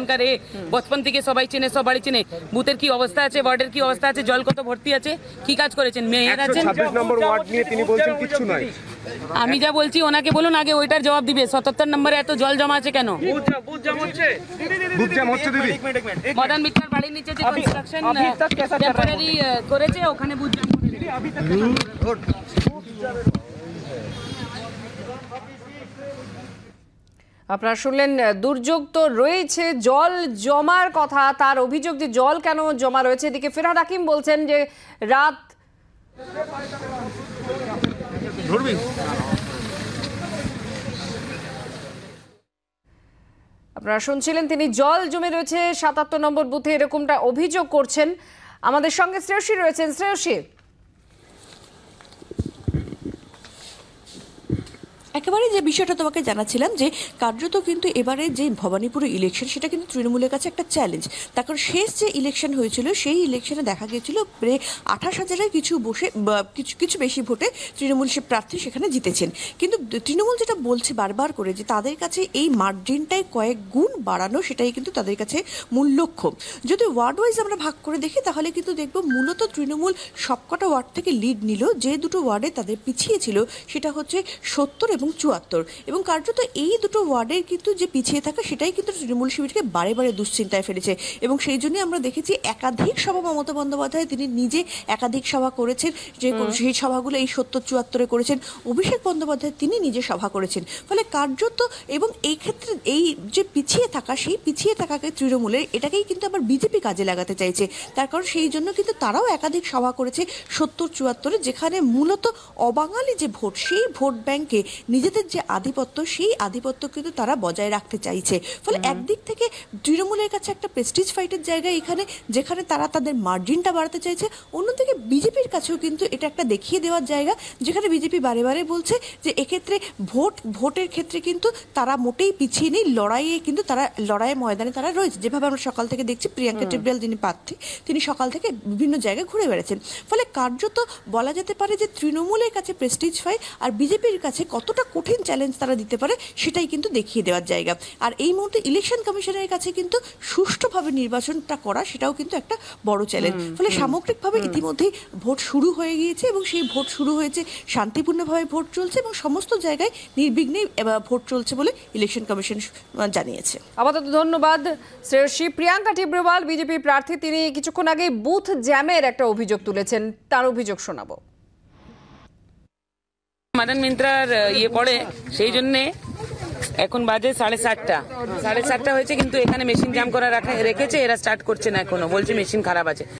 বচপন থেকে সবাই চেনে, সবাই চেনে। বুথের কি অবস্থা আছে, ওয়ার্ডের কি অবস্থা আছে, জল কত ভর্তি আছে, কি কাজ করেছেন, মেয়ের আছেন। 126 নম্বর ওয়ার্ড নিয়ে তিনি বলছেন কিচ্ছু নাই। আমি যা বলছি ওনাকে বলুন, আগে ওইটার জবাব দিবে। 77 নম্বরে এত জল জমা আছে কেন? বুথ জ্যাম হচ্ছে দিদি। মদন মিত্রার বাড়ির নিচে যে কনস্ট্রাকশন টেম্পোরারি করেছে, ওখানে বুথ জ্যাম করেছে। আপনারা শুনলেন, দুর্যোগ তো রয়েছে, জল জমার কথা, তার অভিযোগ যে জল কেন জমা রয়েছে। এদিকে ফিরহাদ হাকিম বলছেন যে রাত আপনারা শুনছিলেন, তিনি জল জমে রয়েছে 77 নম্বর বুথে, এরকমটা অভিযোগ করছেন। আমাদের সঙ্গে শ্রেয়সী রয়েছেন। শ্রেয়সী, একেবারে যে বিষয়টা তোমাকে জানাচ্ছিলাম যে কার্যত কিন্তু এবারে যে ভবানীপুরে ইলেকশন, সেটা কিন্তু তৃণমূলের কাছে একটা চ্যালেঞ্জ। তার কারণ শেষ যে ইলেকশন হয়েছিল সেই ইলেকশনে দেখা গিয়েছিল প্রায় 28,000-এর কিছু বেশি ভোটে তৃণমূল সে প্রার্থী সেখানে জিতেছেন। কিন্তু তৃণমূল যেটা বলছে বারবার করে যে তাদের কাছে এই মার্জিনটাই কয়েক গুণ বাড়ানো, সেটাই কিন্তু তাদের কাছে মূল লক্ষ্য। যদি ওয়ার্ড ওয়াইজ আমরা ভাগ করে দেখি তাহলে কিন্তু দেখব মূলত তৃণমূল সবকটা ওয়ার্ড থেকে লিড নিল। যে দুটো ওয়ার্ডে তাদের পিছিয়ে ছিল সেটা হচ্ছে 70 এবং 74, এবং কার্যত এই দুটো ওয়ার্ডের কিন্তু যে পিছিয়ে থাকা সেটাই কিন্তু তৃণমূল শিবিরকে বারে বারে দুশ্চিন্তায় ফেলেছে। এবং সেই জন্যই আমরা দেখেছি একাধিক সভা মমতা বন্দ্যোপাধ্যায় তিনি নিজে একাধিক সভা করেছেন, যে সেই সভাগুলো এই 70-74-এ করেছেন। অভিষেক বন্দ্যোপাধ্যায় তিনি নিজে সভা করেছেন। ফলে কার্যত এবং এই ক্ষেত্রে এই যে পিছিয়ে থাকা, সেই পিছিয়ে থাকাকে তৃণমূলের এটাকেই কিন্তু আবার বিজেপি কাজে লাগাতে চাইছে। তার কারণ সেই জন্য কিন্তু তারাও একাধিক সভা করেছে 70-74-এ, যেখানে মূলত অবাঙালি যে ভোট, সেই ভোট ব্যাংকে নিজেদের যে আধিপত্য, সেই আধিপত্য কিন্তু তারা বজায় রাখতে চাইছে। ফলে একদিক থেকে তৃণমূলের কাছে একটা প্রেস্টিজ ফাইটের জায়গা এখানে, যেখানে তারা তাদের মার্জিনটা বাড়াতে চাইছে। অন্যদিকে বিজেপির কাছেও কিন্তু এটা একটা দেখিয়ে দেওয়ার জায়গা, যেখানে বিজেপি বারে বারে বলছে যে এক্ষেত্রে ভোটের ক্ষেত্রে কিন্তু তারা মোটেই পিছিয়ে নেই, লড়াইয়ে কিন্তু তারা লড়াইয়ের ময়দানে তারা রয়েছে। যেভাবে আমরা সকাল থেকে দেখছি প্রিয়াঙ্কা টিবরিয়াল যিনি প্রার্থী, তিনি সকাল থেকে বিভিন্ন জায়গায় ঘুরে বেড়াচ্ছেন। ফলে কার্যত বলা যেতে পারে যে তৃণমূলের কাছে প্রেস্টিজ ফাইট আর বিজেপির কাছে কতটা কঠিন চ্যালেঞ্জ তারা দিতে পারে সেটাই কিন্তু দেখিয়ে দেওয়ার জায়গা। আর এই মুহূর্তে ইলেকশন কমিশনের কাছে কিন্তু সুষ্ঠুভাবে নির্বাচনটা করা সেটাও কিন্তু একটা বড় চ্যালেঞ্জ। ফলে সামগ্রিকভাবে ইতিমধ্যেই ভোট শুরু হয়ে গিয়েছে, এবং সেই ভোট শুরু হয়েছে শান্তিপূর্ণভাবে ভোট চলছে, এবং সমস্ত জায়গায় নির্বিঘ্নে ভোট চলছে বলে ইলেকশন কমিশন জানিয়েছে। আপাতত ধন্যবাদ শ্রেয়সী। প্রিয়াঙ্কা টিবরিয়াল বিজেপি প্রার্থী, তিনি কিছুক্ষণ আগে বুথ জ্যামের একটা অভিযোগ তুলেছেন, তার অভিযোগ শোনাবো। মদন মিত্রার পড়ে, সেই জন্যে এখন বাজে 7:30 হয়েছে, কিন্তু এখানে মেশিন জ্যাম করা রেখেছে, এরা স্টার্ট করছে না এখনো, বলছে মেশিন খারাপ আছে।